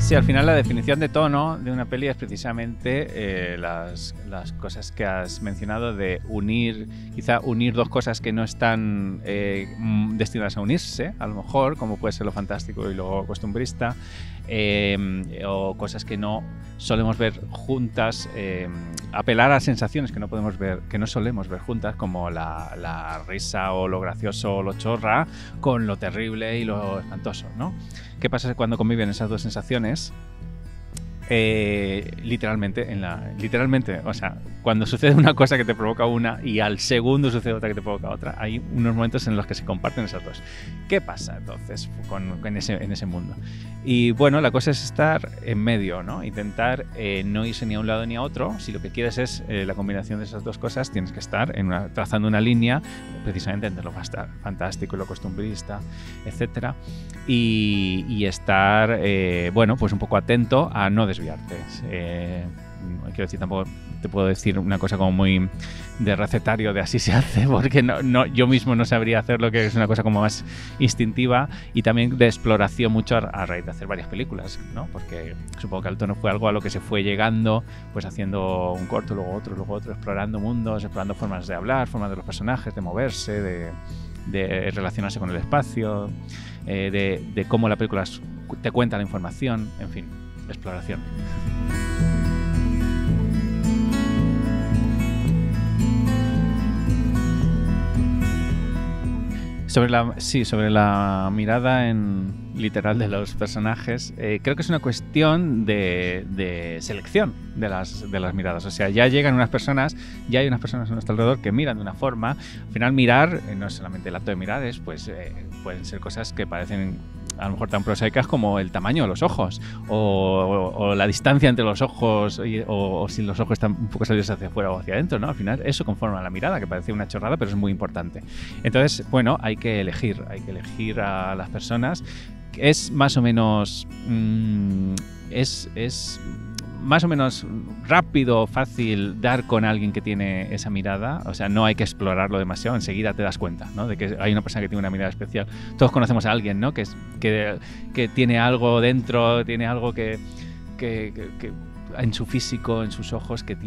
Sí, al final la definición de tono de una peli es precisamente las cosas que has mencionado de quizá unir dos cosas que no están destinadas a unirse, a lo mejor, como puede ser lo fantástico y lo costumbrista, o cosas que no solemos ver juntas, apelar a sensaciones que no podemos ver, que no solemos ver juntas, como la risa o lo gracioso o lo chorra, con lo terrible y lo espantoso, ¿no? ¿Qué pasa cuando conviven esas dos sensaciones? Literalmente, o sea, cuando sucede una cosa que te provoca una y al segundo sucede otra que te provoca otra, hay unos momentos en los que se comparten esas dos. ¿Qué pasa entonces en ese mundo? Y bueno, la cosa es estar en medio, ¿no? Intentar no irse ni a un lado ni a otro. Si lo que quieres es la combinación de esas dos cosas, tienes que estar trazando una línea precisamente entre lo fantástico y lo costumbrista, etcétera, y estar, bueno, pues un poco atento a no desviarte. Quiero decir, tampoco te puedo decir una cosa como muy de recetario de así se hace, porque yo mismo no sabría hacerlo, que es una cosa como más instintiva y también de exploración mucho a raíz de hacer varias películas, ¿no? Porque supongo que el tono fue algo a lo que se fue llegando, pues haciendo un corto, luego otro, explorando mundos, explorando formas de hablar, formas de los personajes, de moverse, de relacionarse con el espacio, de cómo la película te cuenta la información, en fin, exploración. Sobre la mirada literal de los personajes, creo que es una cuestión de selección de las miradas. O sea, ya llegan unas personas, ya hay unas personas a nuestro alrededor que miran de una forma. Al final, mirar no es solamente el acto de mirar, pueden ser cosas que parecen a lo mejor tan prosaicas como el tamaño de los ojos o la distancia entre los ojos o si los ojos están un poco salidos hacia afuera o hacia adentro, ¿no? Al final eso conforma la mirada, que parece una chorrada, pero es muy importante. Entonces, bueno, hay que elegir a las personas. Es más o menos es más o menos rápido, fácil dar con alguien que tiene esa mirada. O sea, no hay que explorarlo demasiado, enseguida te das cuenta, ¿no? De que hay una persona que tiene una mirada especial. Todos conocemos a alguien, ¿no? Que tiene algo dentro, tiene algo que en su físico, en sus ojos, que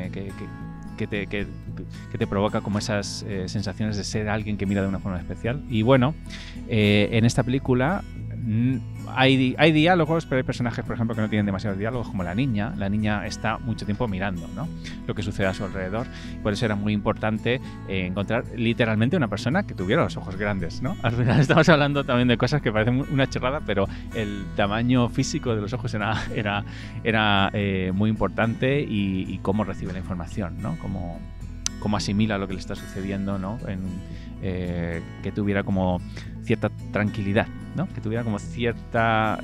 te provoca como esas sensaciones de ser alguien que mira de una forma especial. Y bueno, en esta película hay diálogos, pero hay personajes, por ejemplo, que no tienen demasiados diálogos, como la niña. La niña está mucho tiempo mirando, ¿no?, lo que sucede a su alrededor. Por eso era muy importante encontrar literalmente una persona que tuviera los ojos grandes, ¿no? Al final estamos hablando también de cosas que parecen una chorrada, pero el tamaño físico de los ojos era muy importante, y cómo recibe la información, ¿no? Cómo asimila lo que le está sucediendo, ¿no? Que tuviera como cierta tranquilidad, ¿no? Que tuviera como cierta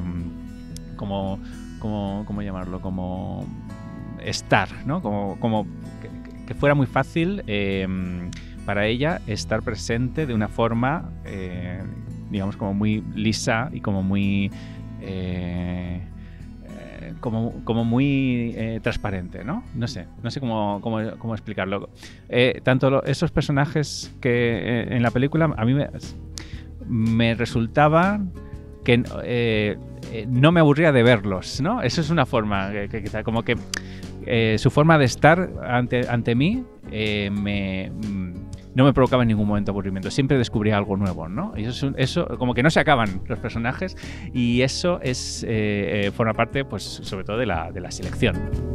¿cómo llamarlo? Como estar, ¿no? Como que fuera muy fácil para ella estar presente de una forma digamos como muy lisa y como muy como muy transparente, ¿no? No sé cómo explicarlo. Tanto esos personajes que en la película a mí me resultaban que no me aburría de verlos, ¿no? Eso es una forma que quizá como que su forma de estar ante mí no me provocaba en ningún momento aburrimiento. Siempre descubría algo nuevo, ¿no? Y eso como que no se acaban los personajes, y eso forma parte, pues, sobre todo de la selección.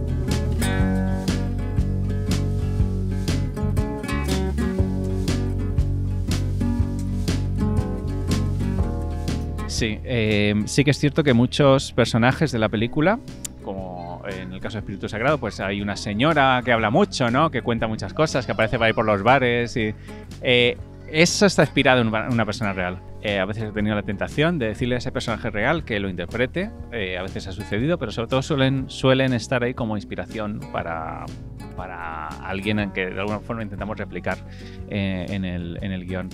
Sí, sí que es cierto que muchos personajes de la película, como en el caso de Espíritu Sagrado, pues hay una señora que habla mucho, ¿no? Que cuenta muchas cosas, que aparece por ahí por los bares, y eso está inspirado en una persona real. A veces he tenido la tentación de decirle a ese personaje real que lo interprete, a veces ha sucedido, pero sobre todo suelen estar ahí como inspiración para alguien en que de alguna forma intentamos replicar en el guión.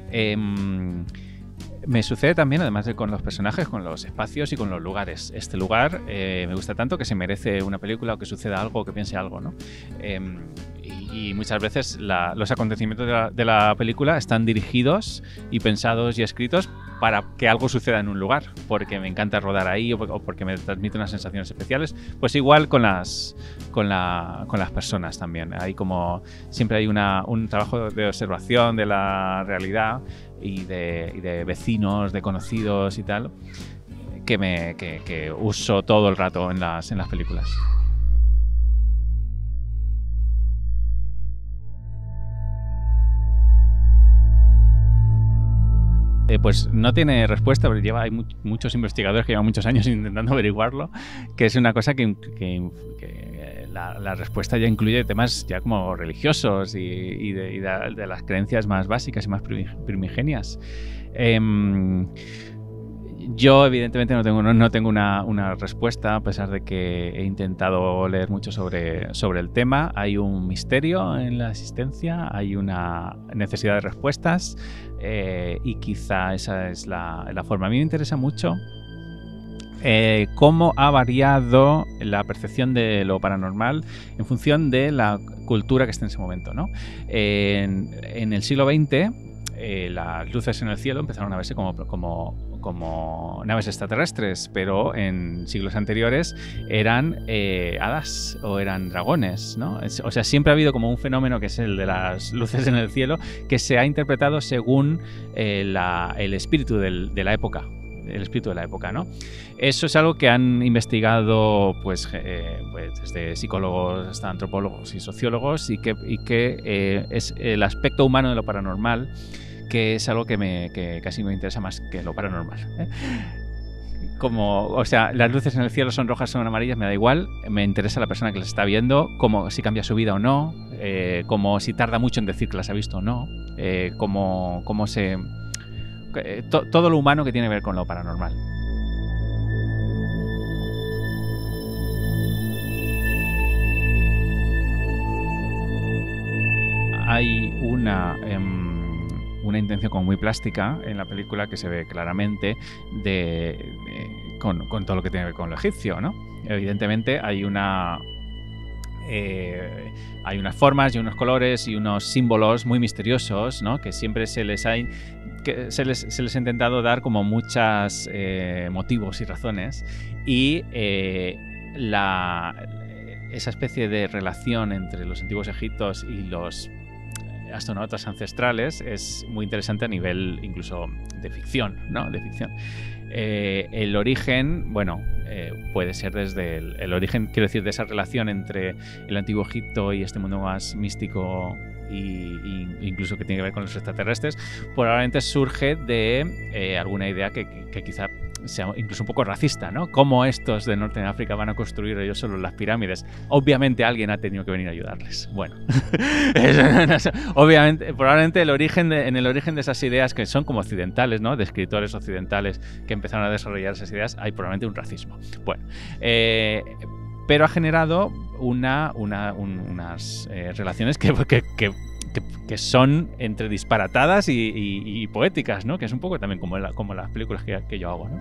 Me sucede también, además de con los personajes, con los espacios y con los lugares. Este lugar me gusta tanto que se merece una película, o que suceda algo, o que piense algo, ¿no? Y muchas veces los acontecimientos de la película están dirigidos y pensados y escritos para que algo suceda en un lugar, porque me encanta rodar ahí o porque me transmite unas sensaciones especiales. Pues igual con las personas también. Siempre hay un trabajo de observación de la realidad y de vecinos, de conocidos y tal, que uso todo el rato en las películas. Pues no tiene respuesta, pero hay muchos investigadores que llevan muchos años intentando averiguarlo, que es una cosa que la respuesta ya incluye temas ya como religiosos y de las creencias más básicas y más primigenias. Yo evidentemente no tengo una respuesta, a pesar de que he intentado leer mucho sobre el tema. Hay un misterio en la existencia, hay una necesidad de respuestas, y quizá esa es la forma. A mí me interesa mucho cómo ha variado la percepción de lo paranormal en función de la cultura que esté en ese momento, ¿no? En el siglo XX, las luces en el cielo empezaron a verse como naves extraterrestres, pero en siglos anteriores eran hadas o eran dragones, ¿no? O sea, siempre ha habido como un fenómeno que es el de las luces en el cielo, que se ha interpretado según el espíritu de la época. El espíritu de la época, ¿no? Eso es algo que han investigado pues desde psicólogos hasta antropólogos y sociólogos, y que es el aspecto humano de lo paranormal, que es algo que casi me interesa más que lo paranormal, ¿eh? O sea, las luces en el cielo son rojas, son amarillas, me da igual. Me interesa la persona que las está viendo, como si cambia su vida o no, como si tarda mucho en decir que las ha visto o no, cómo se... todo lo humano que tiene que ver con lo paranormal. Hay una intención como muy plástica en la película que se ve claramente con todo lo que tiene que ver con lo egipcio, ¿no? Evidentemente hay unas formas y unos colores y unos símbolos muy misteriosos, ¿no? Que siempre se les ha intentado dar como muchos motivos y razones, y esa especie de relación entre los antiguos egipcios y los astronautas ancestrales es muy interesante a nivel incluso de ficción, ¿no? De ficción. El origen, bueno, puede ser desde el origen, quiero decir, de esa relación entre el antiguo Egipto y este mundo más místico y incluso que tiene que ver con los extraterrestres, probablemente surge de alguna idea que quizá sea incluso un poco racista, ¿no? ¿Cómo estos de Norte de África van a construir ellos solo las pirámides? Obviamente alguien ha tenido que venir a ayudarles. Bueno, obviamente, probablemente en el origen de esas ideas que son como occidentales, ¿no? De escritores occidentales que empezaron a desarrollar esas ideas, hay probablemente un racismo. Bueno, pero ha generado unas relaciones que son entre disparatadas y poéticas, ¿no? Que es un poco también como las películas que yo hago, ¿no?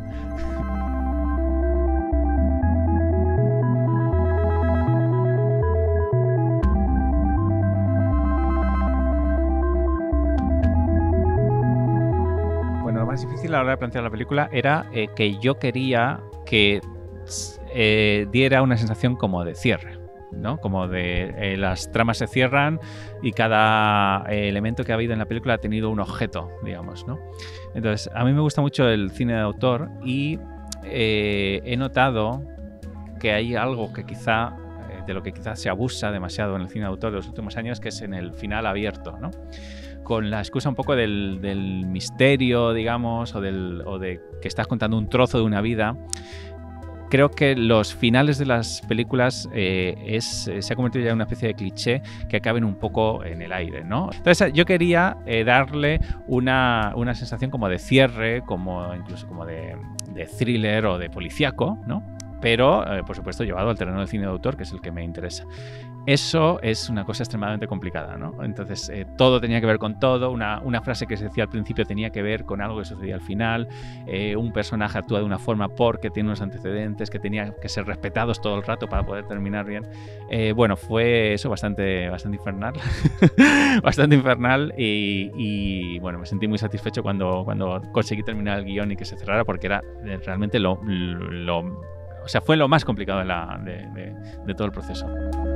Bueno, lo más difícil a la hora de plantear la película era que yo quería que diera una sensación como de cierre, ¿no? Como de las tramas se cierran y cada elemento que ha habido en la película ha tenido un objeto, digamos, ¿no? Entonces, a mí me gusta mucho el cine de autor y he notado que hay algo que quizá de lo que quizás se abusa demasiado en el cine de autor de los últimos años, que es en el final abierto, ¿no? Con la excusa un poco del misterio, digamos, o de que estás contando un trozo de una vida. Creo que los finales de las películas se ha convertido ya en una especie de cliché que acaben un poco en el aire, ¿no? Entonces yo quería darle una sensación como de cierre, incluso como de thriller o de policíaco, ¿no? Pero, por supuesto, llevado al terreno del cine de autor, que es el que me interesa. Eso es una cosa extremadamente complicada, ¿no? Entonces, todo tenía que ver con todo. Una frase que se decía al principio tenía que ver con algo que sucedía al final. Un personaje actúa de una forma porque tiene unos antecedentes que tenían que ser respetados todo el rato para poder terminar bien. Bueno, fue eso bastante infernal. Bastante infernal y, bueno, me sentí muy satisfecho cuando conseguí terminar el guión y que se cerrara, porque era realmente o sea, fue lo más complicado de todo el proceso.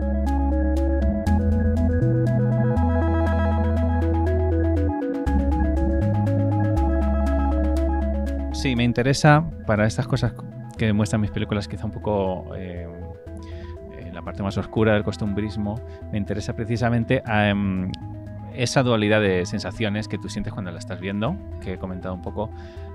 Sí, me interesa para estas cosas que demuestran mis películas, quizá un poco la parte más oscura del costumbrismo. Me interesa precisamente esa dualidad de sensaciones que tú sientes cuando la estás viendo, que he comentado un poco.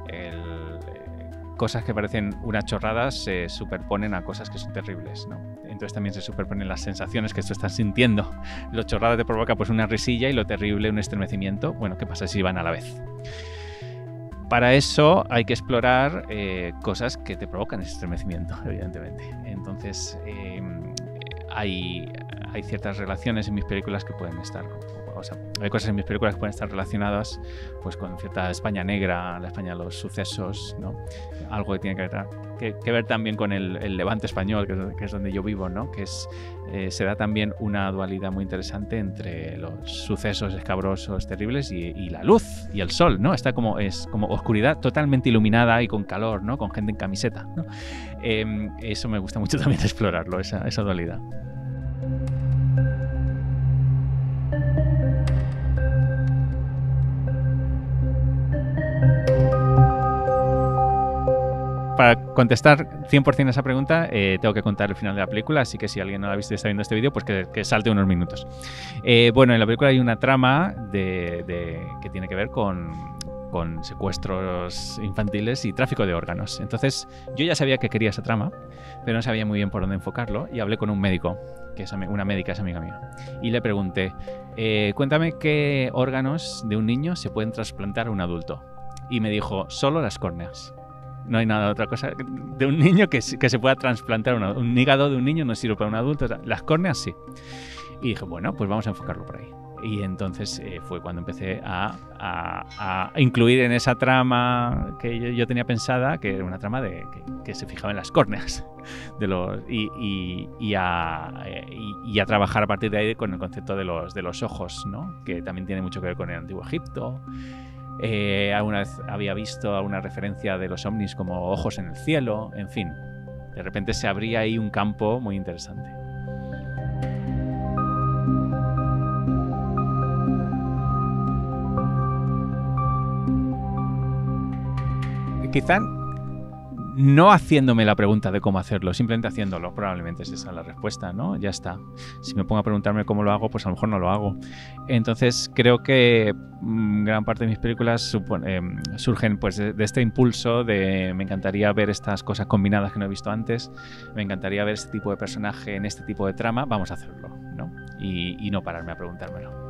Cosas que parecen unas chorradas se superponen a cosas que son terribles, ¿no? Entonces también se superponen las sensaciones que tú estás sintiendo. Lo chorrada te provoca pues una risilla y lo terrible un estremecimiento. Bueno, ¿qué pasa si van a la vez? Para eso hay que explorar cosas que te provocan ese estremecimiento, evidentemente. Entonces hay ciertas relaciones en mis películas que pueden estar... O sea, hay cosas en mis películas que pueden estar relacionadas pues, con cierta España negra, la España de los sucesos, ¿no? Algo que tiene que ver también con el Levante español, que es donde yo vivo, ¿no? Que se da también una dualidad muy interesante entre los sucesos escabrosos, terribles y la luz y el sol, ¿no? Es como oscuridad totalmente iluminada y con calor, ¿no? Con gente en camiseta, ¿no? Eso me gusta mucho también explorarlo, esa dualidad. Para contestar 100% a esa pregunta, tengo que contar el final de la película, así que si alguien no la ha visto y está viendo este vídeo, pues que salte unos minutos. Bueno, en la película hay una trama que tiene que ver con secuestros infantiles y tráfico de órganos. Entonces, yo ya sabía que quería esa trama, pero no sabía muy bien por dónde enfocarlo, y hablé con un médico, que es una médica, es amiga mía, y le pregunté, cuéntame qué órganos de un niño se pueden trasplantar a un adulto. Y me dijo, solo las córneas. No hay nada de otra cosa de un niño que se pueda trasplantar. Un hígado de un niño no sirve para un adulto. Las córneas sí. Y dije, bueno, pues vamos a enfocarlo por ahí. Y entonces fue cuando empecé a incluir en esa trama que yo tenía pensada, que era una trama que se fijaba en las córneas y a trabajar a partir de ahí con el concepto de los ojos, ¿no? Que también tiene mucho que ver con el Antiguo Egipto. Alguna vez había visto alguna referencia de los ovnis como ojos en el cielo, en fin, de repente se abría ahí un campo muy interesante. Quizá no haciéndome la pregunta de cómo hacerlo, simplemente haciéndolo, probablemente es esa la respuesta, ¿no? Ya está. Si me pongo a preguntarme cómo lo hago, pues a lo mejor no lo hago. Entonces creo que gran parte de mis películas surgen pues de este impulso de me encantaría ver estas cosas combinadas que no he visto antes, me encantaría ver este tipo de personaje en este tipo de trama, vamos a hacerlo, ¿no? Y no pararme a preguntármelo.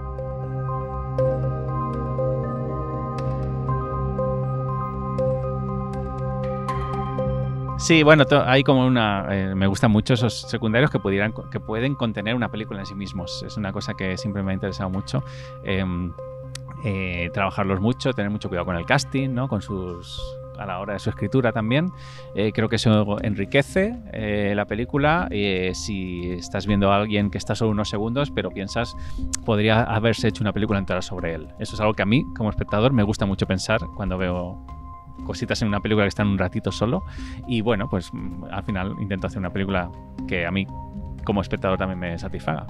Sí, bueno, hay como me gustan mucho esos secundarios que pueden contener una película en sí mismos. Es una cosa que siempre me ha interesado mucho. Trabajarlos mucho, tener mucho cuidado con el casting, ¿no? A la hora de su escritura también. Creo que eso enriquece la película. Si estás viendo a alguien que está solo unos segundos, pero piensas, podría haberse hecho una película entera sobre él. Eso es algo que a mí, como espectador, me gusta mucho pensar cuando veo cositas en una película que están un ratito solo, y bueno, pues al final intento hacer una película que a mí como espectador también me satisfaga.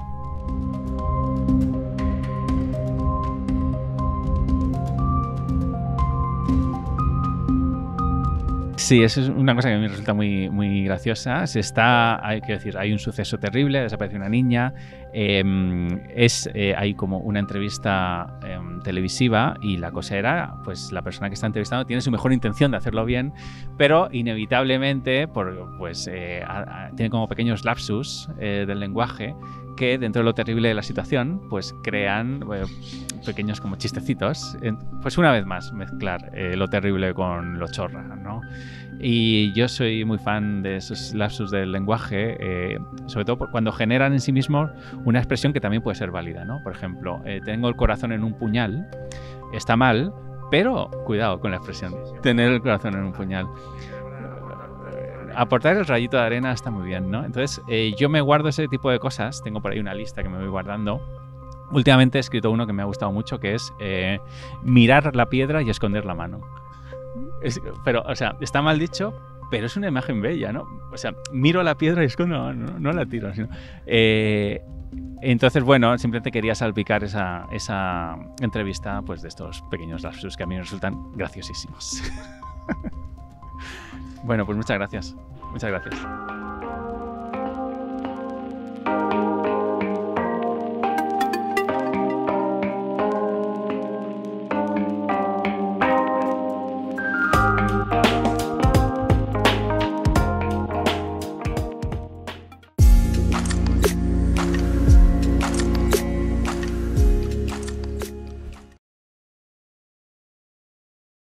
Sí, eso es una cosa que a mí me resulta muy, muy graciosa. Hay un suceso terrible, desaparece una niña. Hay como una entrevista televisiva y la cosa era, pues la persona que está entrevistando tiene su mejor intención de hacerlo bien, pero inevitablemente tiene como pequeños lapsus del lenguaje que dentro de lo terrible de la situación pues crean pequeños como chistecitos. Pues una vez más mezclar lo terrible con lo chorra, ¿no? Y yo soy muy fan de esos lapsus del lenguaje, sobre todo cuando generan en sí mismos una expresión que también puede ser válida, ¿no? Por ejemplo, tengo el corazón en un puñal, está mal, pero cuidado con la expresión, tener el corazón en un puñal. Aportar el rayito de arena está muy bien, ¿no? Entonces, yo me guardo ese tipo de cosas. Tengo por ahí una lista que me voy guardando. Últimamente he escrito uno que me ha gustado mucho, que es mirar la piedra y esconder la mano. Pero, o sea, está mal dicho, pero es una imagen bella, ¿no? O sea, miro la piedra y escondo, no la tiro. Sino, entonces, bueno, simplemente quería salpicar esa entrevista pues, de estos pequeños lapsus que a mí me resultan graciosísimos. Bueno, pues muchas gracias. Muchas gracias.